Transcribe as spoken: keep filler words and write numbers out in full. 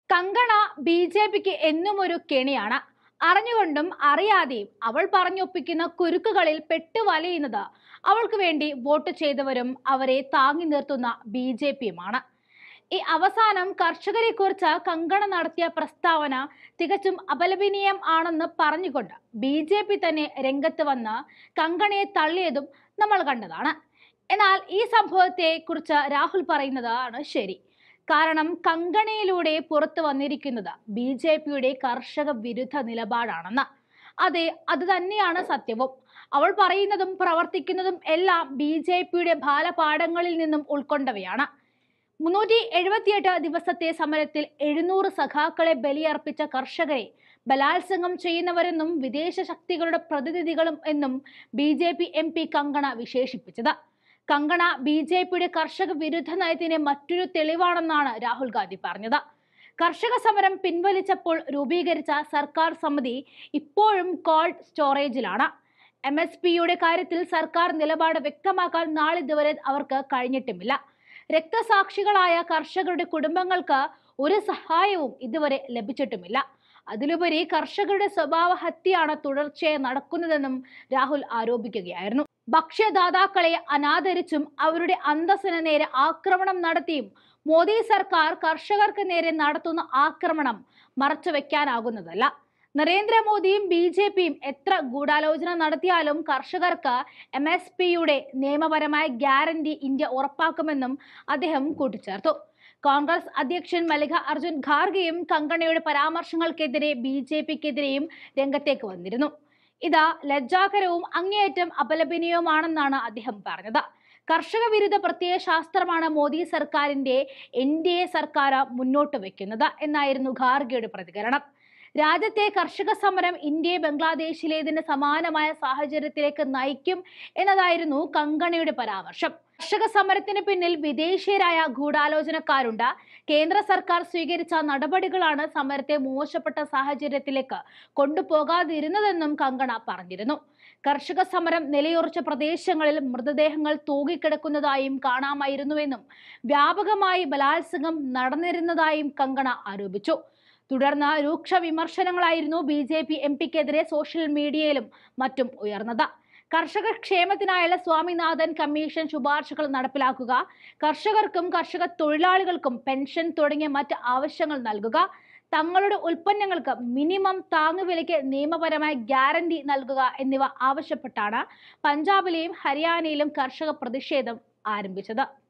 Kangana B J പിക്ക് എന്നും ഒരു കെണിയാണ്. അറിഞ്ഞുകൊണ്ടും അറിയാതെയും അവൾ പറഞ്ഞൊപ്പിക്കുന്ന കുരുക്കുകളിൽ പെട്ടുവലയുന്നത് അവൾക്ക് വേണ്ടി വോട്ട് ചെയ്തവരും അവരെ താങ്ങി നിർത്തുന്ന ബി ജെ പിയുമാണ്. ഈ അവസാനം കർഷകരെ കുറിച്ച് കങ്കണ നടത്തിയ പ്രസ്താവന തികച്ചും അപലപനീയം ആണെന്ന് പറഞ്ഞുകൊണ്ട് ബി ജെ പി തന്നെ രംഗത്ത് വന്ന് കങ്കണയെ തള്ളിയതും നമ്മൾ കണ്ടതാണ്. എന്നാൽ ഈ സംഭവത്തെ കുറിച്ച് രാഹുൽ പറയുന്നതാണ് ശരി. കാരണം കങ്കണയിലൂടെ പുറത്തു വന്നിരിക്കുന്നത് ബി ജെ പിയുടെ കർഷക വിരുദ്ധ നിലപാടാണെന്ന്. അതെ, അത് തന്നെയാണ് സത്യവും. അവൾ പറയുന്നതും പ്രവർത്തിക്കുന്നതും എല്ലാം ബി ജെ പിയുടെ ബാലപാഠങ്ങളിൽ നിന്നും ഉൾക്കൊണ്ടവയാണ്. മുന്നൂറ്റി എഴുപത്തിയെട്ട് ദിവസത്തെ സമരത്തിൽ എഴുന്നൂറ് സഖാക്കളെ ബലിയർപ്പിച്ച കർഷകരെ ബലാത്സംഗം ചെയ്യുന്നവരെന്നും വിദേശ ശക്തികളുടെ പ്രതിനിധികളും എന്നും B J P M P Kangana വിശേഷിപ്പിച്ചത്. കങ്കണ ബി ജെ പിയുടെ കർഷക വിരുദ്ധ നയത്തിന് മറ്റൊരു തെളിവാണെന്നാണ് രാഹുൽ ഗാന്ധി പറഞ്ഞത്. കർഷക സമരം പിൻവലിച്ചപ്പോൾ രൂപീകരിച്ച സർക്കാർ സമിതി ഇപ്പോഴും കോൾഡ് സ്റ്റോറേജിലാണ്. എം എസ് പിയുടെ കാര്യത്തിൽ സർക്കാർ നിലപാട് വ്യക്തമാക്കാൻ നാളിതുവരെ അവർക്ക് കഴിഞ്ഞിട്ടുമില്ല. രക്തസാക്ഷികളായ കർഷകരുടെ കുടുംബങ്ങൾക്ക് ഒരു സഹായവും ഇതുവരെ ലഭിച്ചിട്ടുമില്ല. അതിലുപരി കർഷകരുടെ സ്വഭാവ ഹത്യയാണ് തുടർച്ചയായി നടക്കുന്നതെന്നും രാഹുൽ ആരോപിക്കുകയായിരുന്നു. ഭക്ഷ്യദാതാക്കളെ അനാദരിച്ചും അവരുടെ അന്തസ്സിന് നേരെ ആക്രമണം നടത്തിയും മോദി സർക്കാർ കർഷകർക്ക് നേരെ നടത്തുന്ന ആക്രമണം മറച്ചുവെക്കാനാകുന്നതല്ല. നരേന്ദ്രമോദിയും ബി ജെ പിയും എത്ര ഗൂഢാലോചന നടത്തിയാലും കർഷകർക്ക് എം എസ് പിയുടെ നിയമപരമായ ഗ്യാരണ്ടി ഇന്ത്യ ഉറപ്പാക്കുമെന്നും അദ്ദേഹം കൂട്ടിച്ചേർത്തു. കോൺഗ്രസ് അധ്യക്ഷൻ മല്ലികാർജുൻ ഖാർഗെയും കങ്കണയുടെ പരാമർശങ്ങൾക്കെതിരെ ബി ജെ പിക്കെതിരെയും രംഗത്തേക്ക് വന്നിരുന്നു. ഇത് ലജ്ജാകരവും അങ്ങേയറ്റം അപലപനീയവുമാണെന്നാണ് അദ്ദേഹം പറഞ്ഞത്. കർഷക വിരുദ്ധ പ്രത്യയ ശാസ്ത്രമാണ് മോദി സർക്കാരിന്റെ എൻ ഡി എ സർക്കാർ മുന്നോട്ട് വെക്കുന്നത് എന്നായിരുന്നു ഖാർഗെയുടെ പ്രതികരണം. രാജ്യത്തെ കർഷക സമരം ഇന്ത്യയെ ബംഗ്ലാദേശിലേതിന് സമാനമായ സാഹചര്യത്തിലേക്ക് നയിക്കും എന്നതായിരുന്നു കങ്കണയുടെ പരാമർശം. കർഷക സമരത്തിന് പിന്നിൽ വിദേശീയരായ ഗൂഢാലോചനക്കാരുണ്ട്. കേന്ദ്ര സർക്കാർ സ്വീകരിച്ച നടപടികളാണ് സമരത്തെ മോശപ്പെട്ട സാഹചര്യത്തിലേക്ക് കൊണ്ടുപോകാതിരുന്നതെന്നും കങ്കണ പറഞ്ഞിരുന്നു. കർഷക സമരം നിലയുറച്ച പ്രദേശങ്ങളിൽ മൃതദേഹങ്ങൾ തൂങ്ങിക്കിടക്കുന്നതായും കാണാമായിരുന്നുവെന്നും വ്യാപകമായി ബലാത്സംഗം നടന്നിരുന്നതായും കങ്കണ ആരോപിച്ചു. തുടർന്ന് രൂക്ഷ വിമർശനങ്ങളായിരുന്നു ബി ജെ പി എം പിക്കെതിരെ സോഷ്യൽ മീഡിയയിലും മറ്റും ഉയർന്നത്. കർഷക ക്ഷേമത്തിനായുള്ള സ്വാമിനാഥൻ കമ്മീഷൻ ശുപാർശകൾ നടപ്പിലാക്കുക, കർഷകർക്കും കർഷക തൊഴിലാളികൾക്കും പെൻഷൻ തുടങ്ങിയ മറ്റ് ആവശ്യങ്ങൾ നൽകുക, തങ്ങളുടെ ഉൽപ്പന്നങ്ങൾക്ക് മിനിമം താങ്ങുവിലയ്ക്ക് നിയമപരമായ ഗ്യാരണ്ടി നൽകുക എന്നിവ ആവശ്യപ്പെട്ടാണ് പഞ്ചാബിലെയും ഹരിയാനയിലും കർഷക പ്രതിഷേധം ആരംഭിച്ചത്.